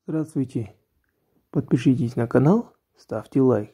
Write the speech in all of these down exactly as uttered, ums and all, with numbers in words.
Здравствуйте. Подпишитесь на канал, ставьте лайк.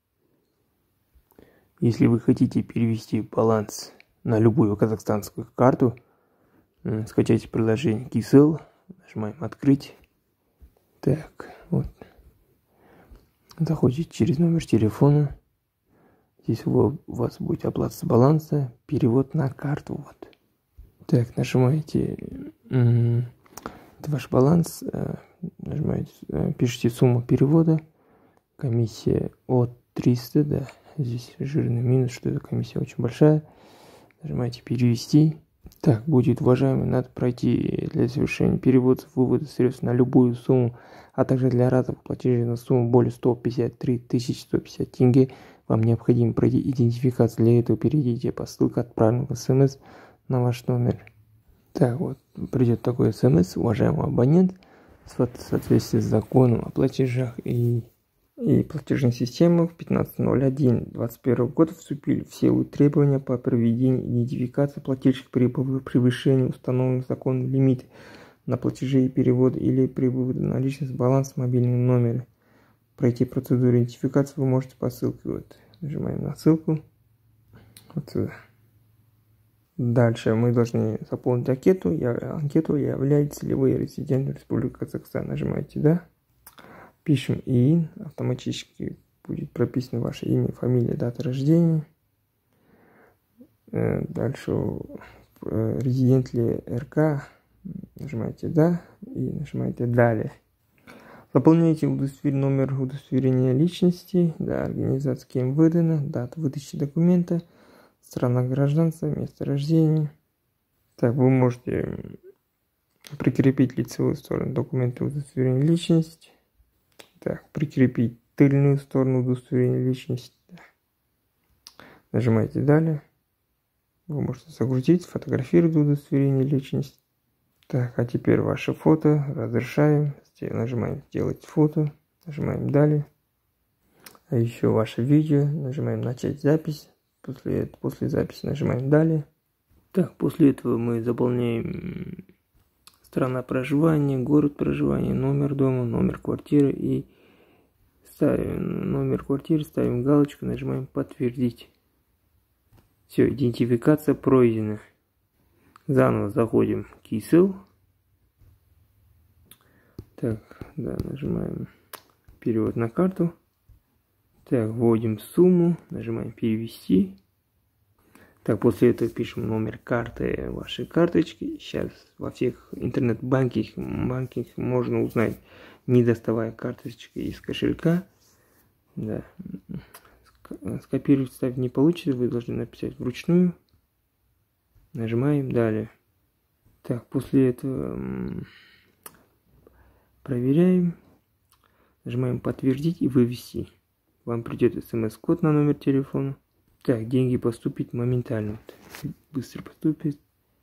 Если вы хотите перевести баланс на любую казахстанскую карту, скачайте приложение Киселл, нажимаем открыть. Так, вот. Заходите через номер телефона. Здесь у вас будет оплата с баланса, перевод на карту. Вот. Так, нажимаете это ваш баланс, нажимаете, пишите сумму перевода, комиссия от триста, да, здесь жирный минус, что эта комиссия очень большая. Нажимаете перевести. Так, будет, уважаемый, надо пройти для совершения перевода, вывода средств на любую сумму, а также для разовых платежей на сумму более сто пятьдесят три тысячи сто пятьдесят тенге. Вам необходимо пройти идентификацию. Для этого перейдите по ссылке, отправленной в СМС на ваш номер. Так, вот придет такой СМС: уважаемый абонент, в соответствии с законом о платежах и, и платежных системах пятнадцатое ноль первое двадцать первого года вступили в силу требования по проведению идентификации плательщик при превышении установленных законом лимита на платежи и переводы или при выводе наличных с баланса мобильного номера. Пройти процедуру идентификации вы можете по ссылке. Вот. Нажимаем на ссылку. Вот сюда. Дальше мы должны заполнить анкету. Я, анкету являетесь ли вы резидентом Республики Казахстан. Нажимаете «Да». Пишем ИИН. Автоматически будет прописано ваше имя, фамилия, дата рождения. Дальше резидент ли РК. Нажимаете «Да» и нажимаете «Далее». Заполняйте удостоверение, номер удостоверения личности, да, организация кем выдана, дата выдачи документа, страна гражданства, место рождения. Так, вы можете прикрепить лицевую сторону документа удостоверения личности. Так, прикрепить тыльную сторону удостоверения личности. Да. Нажимаете «Далее». Вы можете загрузить, сфотографировать удостоверение личности. Так, а теперь ваше фото. Разрешаем. Нажимаем «Сделать фото». Нажимаем «Далее». А еще ваше видео. Нажимаем «Начать запись». После, после записи нажимаем «Далее». Так, после этого мы заполняем страна проживания, город проживания, номер дома, номер квартиры и ставим номер квартиры, ставим галочку, нажимаем «Подтвердить». Все, идентификация пройдена. Заново заходим в Киселл. Так, да, нажимаем перевод на карту. Так, вводим сумму, нажимаем перевести. Так, после этого пишем номер карты вашей карточки. Сейчас во всех интернет-банках банках можно узнать, не доставая карточки из кошелька. Да. Скопировать, ставить не получится, вы должны написать вручную. Нажимаем «Далее». Так, после этого проверяем. Нажимаем «Подтвердить» и «Вывести». Вам придет смс-код на номер телефона. Так, деньги поступят моментально. Быстро поступит.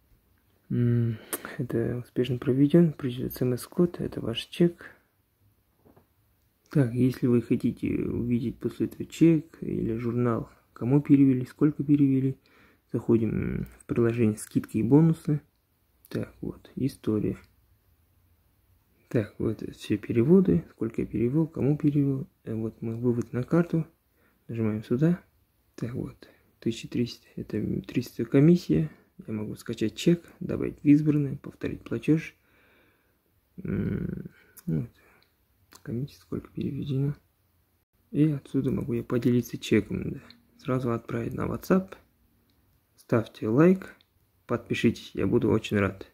Это успешно проведен. Придет смс-код. Это ваш чек. Так, если вы хотите увидеть после этого чек или журнал, кому перевели, сколько перевели, заходим в приложение «Скидки и бонусы». Так, вот, история. Так, вот все переводы, сколько я перевел, кому перевел. Вот мы вывод на карту. Нажимаем сюда. Так, вот, тысяча триста, это триста комиссия. Я могу скачать чек, добавить в избранное, повторить платеж. Вот. Комиссия, сколько переведено. И отсюда могу я поделиться чеком. Да. Сразу отправить на WhatsApp. Ставьте лайк, подпишитесь, я буду очень рад.